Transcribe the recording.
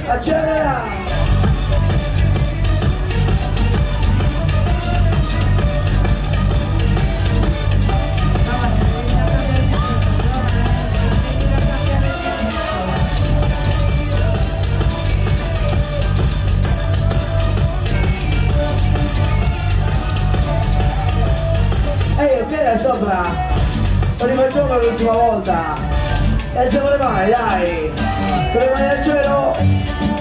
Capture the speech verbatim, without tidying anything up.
Accelera! Ehi, ok, da sopra! Lo rifacciamo l'ultima volta! E se vuole mai, dai! Con le mani al cielo!